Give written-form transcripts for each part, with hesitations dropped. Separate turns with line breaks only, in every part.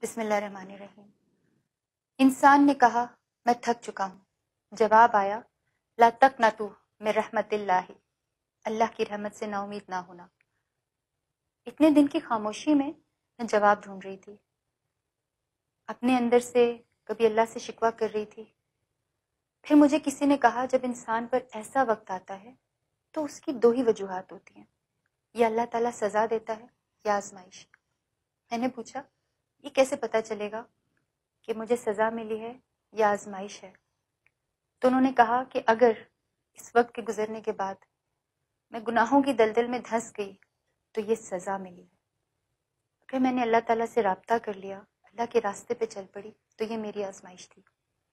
بسم اللہ الرحمن الرحیم۔ انسان نے کہا میں تھک چکا ہوں، جواب آیا لا تقنطوا من رحمت اللہ، اللہ کی رحمت سے نا امید نہ ہونا۔ اتنے دن کی خاموشی میں جواب ڈھونڈ رہی تھی، اپنے اندر سے کبھی اللہ سے شکوہ کر رہی تھی۔ پھر مجھے کسی نے کہا جب انسان پر ایسا وقت آتا ہے تو اس کی دو ہی وجوہات ہوتی ہیں، یا اللہ تعالیٰ سزا دیتا ہے یا آزمائش۔ میں نے پوچھا یہ کیسے پتہ چلے گا کہ مجھے سزا ملی ہے یا آزمائش ہے؟ تو انہوں نے کہا کہ اگر اس وقت کے گزرنے کے بعد میں گناہوں کی دلدل میں دھنس گئی تو یہ سزا ملی ہے، اگر میں نے اللہ تعالیٰ سے رابطہ کر لیا، اللہ کے راستے پہ چل پڑی تو یہ میری آزمائش تھی۔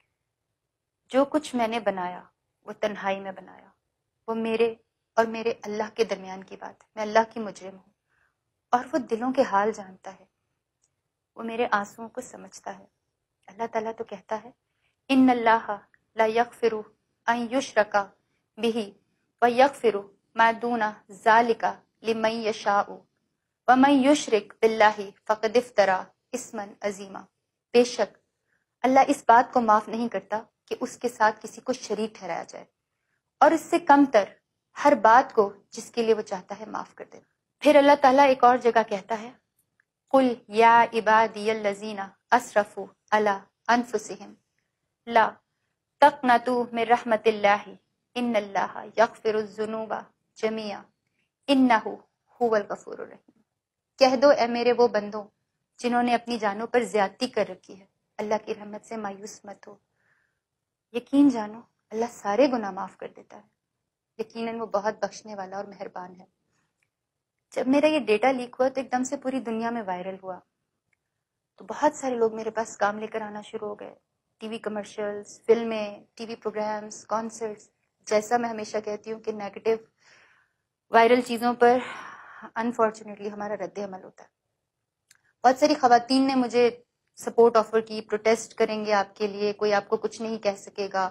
جو کچھ میں نے بنایا وہ تنہائی میں بنایا، وہ میرے اور میرے اللہ کے درمیان کی بات ہے، میں اللہ کی مجرم ہوں، اور وہ دلوں کے حال جانتا ہے، وہ میرے آنسوؤں کو سمجھتا ہے۔ اللہ تعالیٰ تو کہتا ہے ان اللہ لا یغفر ان یشرک بہ ویغفر ما دون ذلک لمن یشاء ومن یشرک باللہ فقد افتری اثما عظیما۔ بے شک اللہ اس بات کو معاف نہیں کرتا کہ اس کے ساتھ کسی کو شریک ٹھہرایا جائے، اور اس سے کم تر ہر بات کو جس کے لیے وہ چاہتا ہے معاف کر دیتا۔ پھر اللہ تعالیٰ ایک اور جگہ کہتا ہے قل یا عبادی الذین اسرفوا علی انفسہم لا تقنطوا من رحمت اللہ ان اللہ یغفر الذنوب جميعا انہ هو الغفور الرحیم۔ کہہ دو اے میرے وہ بندوں جنہوں نے اپنی جانوں پر زیادتی کر رکھی ہے، اللہ کی رحمت سے مایوس مت ہو، یقین جانو اللہ سارے گناہ معاف کر دیتا ہے، یقیناً وہ بہت بخشنے والا اور مہربان ہے۔ جب میرا یہ ڈیٹا لیک ہوا تو ایک دم سے پوری دنیا میں وائرل ہوا، تو بہت سارے لوگ میرے پاس کام لے کر آنا شروع ہو گئے، ٹی وی کمرشلز، فلمیں، ٹی وی پروگرامز، کانسرٹس۔ جیسا میں ہمیشہ کہتی ہوں کہ نیگیٹو وائرل چیزوں پر انفارچونیٹلی ہمارا رد عمل ہوتا ہے۔ بہت ساری خواتین نے مجھے سپورٹ آفر کی، پروٹیسٹ کریں گے آپ کے لیے، کوئی آپ کو کچھ نہیں کہہ سکے گا۔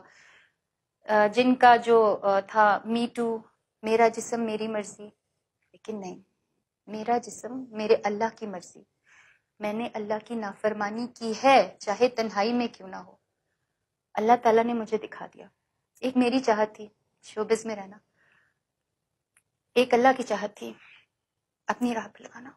جن کا جو تھا می ٹو، میرا جسم میری مرضی، لیکن نہیں، میرا جسم میرے اللہ کی مرضی۔ میں نے اللہ کی نافرمانی کی ہے، چاہے تنہائی میں کیوں نہ ہو، اللہ تعالیٰ نے مجھے دکھا دیا۔ ایک میری چاہت تھی شوبز میں رہنا، ایک اللہ کی چاہت تھی اپنی راہ پہ لگانا۔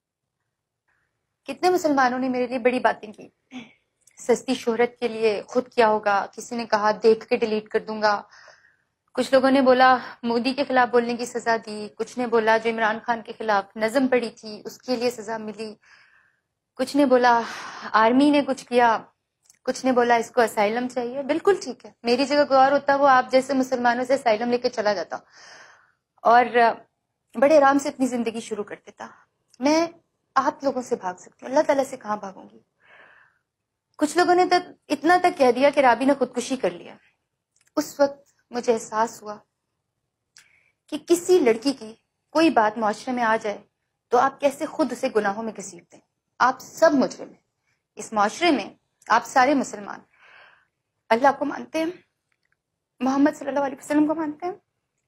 کتنے مسلمانوں نے میرے لیے بڑی باتیں کی، سستی شہرت کے لیے خود کیا ہوگا، کسی نے کہا دیکھ کے ڈیلیٹ کر دوں گا، کچھ لوگوں نے بولا مودی کے خلاف بولنے کی سزا دی، کچھ نے بولا جو عمران خان کے خلاف نظم پڑی تھی اس کے لیے سزا ملی، کچھ نے بولا آرمی نے کچھ کیا، کچھ نے بولا اس کو اسائلم چاہیے۔ بالکل ٹھیک ہے، میری جگہ کوئی اور ہوتا وہ آپ جیسے مسلمانوں سے اسائلم لے کے چلا جاتا اور بڑے آرام سے اپنی زندگی شروع کر دیتا۔ میں آپ لوگوں سے بھاگ سکتی ہوں، اللہ تعالیٰ سے کہاں بھاگوں گی؟ کچھ لوگوں نے اتنا تک کہہ دیا کہ رابی نے خودکشی کر لیا۔ اس وقت مجھے احساس ہوا کہ کسی لڑکی کی کوئی بات معاشرے میں آ جائے تو آپ کیسے خود اسے گناہوں میں گھسیٹ دیں۔ آپ سب مجرم ہیں اس معاشرے میں، آپ سارے مسلمان اللہ کو مانتے ہیں، محمد صلی اللہ علیہ وسلم کو مانتے ہیں،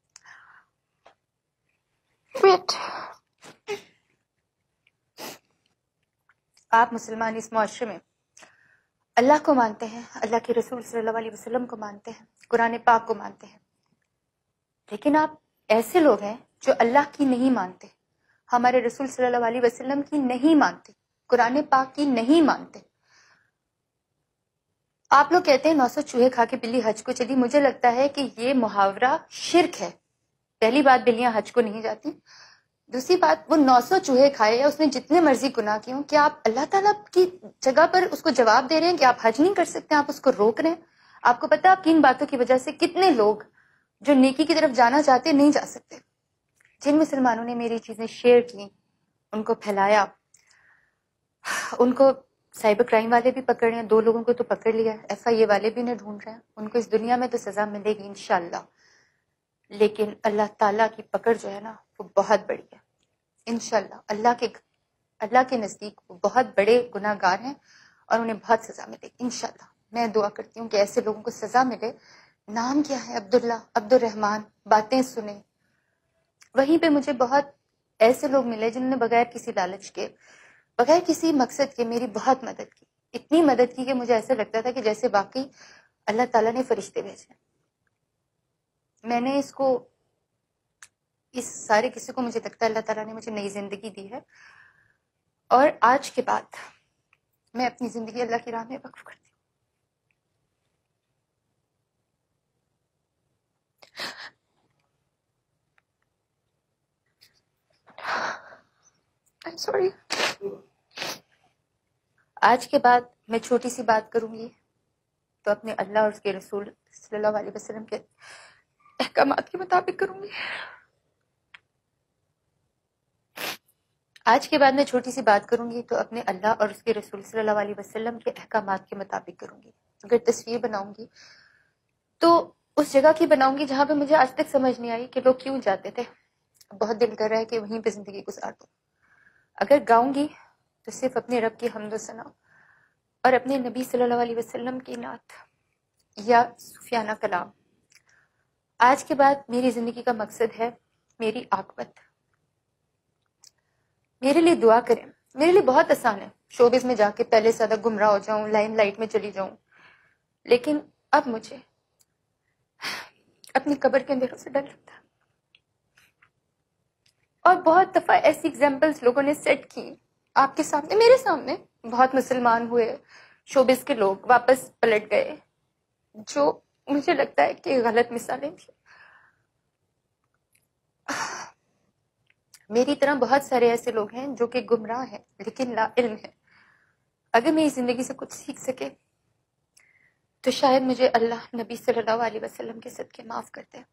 آپ مسلمان اس معاشرے میں اللہ کو مانتے ہیں، اللہ کے رسول صلی اللہ علیہ وسلم کو مانتے ہیں، قرآن پاک کو مانتے ہیں، لیکن آپ ایسے لوگ ہیں جو اللہ کی نہیں مانتے، ہمارے رسول صلی اللہ علیہ وسلم کی نہیں مانتے، قرآن پاک کی نہیں مانتے۔ آپ لوگ کہتے ہیں 900 چوہے کھا کے بلی حج کو چلی، مجھے لگتا ہے کہ یہ محاورہ شرک ہے۔ پہلی بات بلیاں حج کو نہیں جاتی، دوسری بات وہ 900 چوہے کھائے یا اس نے جتنے مرضی گناہ کیے ہوں، کیا آپ اللہ تعالیٰ کی جگہ پر اس کو جواب دے رہے ہیں کہ آپ حج نہیں کر سکتے، آپ اس کو روک رہے ہیں؟ آپ کو پتا آپ کی ان باتوں کی وجہ سے کتنے لوگ جو نیکی کی طرف جانا چاہتے نہیں جا سکتے۔ جن مسلمانوں نے میری چیزیں شیئر کی، ان کو پھیلایا، ان کو سائبر کرائم والے بھی پکڑ رہے ہیں، 2 لوگوں کو تو پکڑ لیا، FIA والے بھی انہیں ڈھونڈ رہے ہیں، ان کو اس دنیا میں تو سزا ملے گی انشاءاللہ، لیکن اللہ تعالیٰ کی پکڑ جو ہے نا وہ بہت بڑی ہے انشاءاللہ۔ اللہ کے نزدیک وہ بہت بڑے گناہ گار ہیں اور انہیں بہت سزا ملے گی انشاءاللہ۔ میں دعا کرتی ہوں کہ ایسے لوگوں کو سزا ملے۔ نام کیا ہے؟ عبداللہ، عبد الرحمن، باتیں سنیں۔ وہیں پہ مجھے بہت ایسے لوگ ملے جنہوں نے بغیر کسی لالچ کے بغیر کسی مقصد کے میری بہت مدد کی، اتنی مدد کی کہ مجھے ایسا لگتا تھا کہ جیسے واقعی اللہ تعالیٰ نے فرشتے بھیجے۔ میں نے اس سارے قصے کو مجھے لگتا ہے اللہ تعالیٰ نے مجھے نئی زندگی دی ہے، اور آج کے بعد میں اپنی زندگی اللہ کی راہ میں وقف کرتی ہوں۔ I'm sorry۔ آج کے بعد میں چھوٹی سی بات کروں گی تو اپنے اللہ اور اس کے رسول صلی اللہ علیہ وسلم کے احکامات کے مطابق کروں گی۔ آج کے بعد میں چھوٹی سی بات کروں گی تو اپنے اللہ اور اس کے رسول صلی اللہ علیہ وسلم کے احکامات کے مطابق کروں گی۔ اگر تصویر بناؤں گی تو اس جگہ کی بناؤں گی جہاں پہ مجھے آج تک سمجھ نہیں آئی کہ لوگ کیوں جاتے تھے، بہت دل کر رہا ہے کہ وہیں پہ زندگی گزار دوں۔ اگر گاؤں گی تو صرف اپنے رب کی حمد و ثنا اور اپنے نبی صلی اللہ علیہ وسلم کی نعت یا صوفیانہ کلام۔ آج کے بعد میری زندگی کا مقصد ہے میری عاقبت۔ میرے لیے دعا کریں، میرے لیے بہت آسان ہے شوبز میں جا کے پہلے سے زیادہ گمراہ ہو جاؤں، لائم لائٹ میں چلی جاؤں، لیکن اب مجھے اپنی قبر کے اندھیروں سے ڈر لگتا ہے۔ اور بہت دفعہ ایسی ایگزامپلس لوگوں نے سیٹ کی آپ کے سامنے، میرے سامنے، بہت مسلمان ہوئے شوبز کے لوگ واپس پلٹ گئے، جو مجھے لگتا ہے کہ غلط مثالیں تھیں۔ میری طرح بہت سارے ایسے لوگ ہیں جو کہ گمراہ ہیں لیکن لا علم ہیں۔ اگر میری زندگی سے کچھ سیکھ سکے تو شاید مجھے اللہ نبی صلی اللہ علیہ وسلم کے صدقے معاف کر دے۔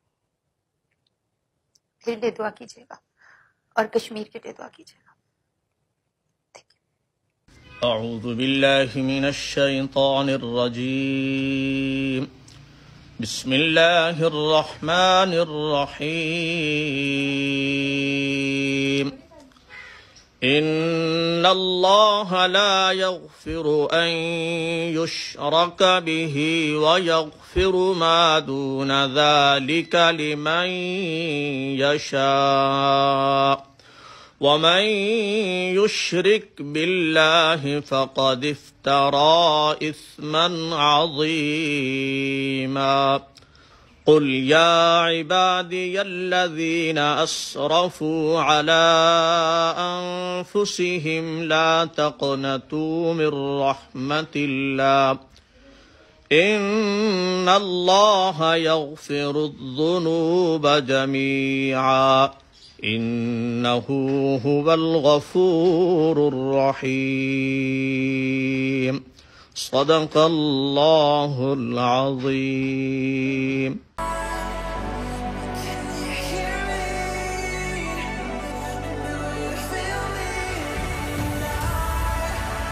میرے لیے دعا کیجیے گا اور کشمیر کے لیے دعا کیجیے گا۔
اعوذ باللہ من الشیطان الرجیم، بسم اللہ الرحمن الرحیم۔ ان اللہ لا یغفر ان یشرک به ویغفر ما دون ذلك لمن یشاء ومن يشرك بالله فقد افترى إثما عظيما۔ قل يا عبادي الذين أسرفوا على أنفسهم لا تقنطوا من رحمة الله إن الله يغفر الذنوب جميعا إنه هو الغفور الرحيم۔ صدق الله العظيم۔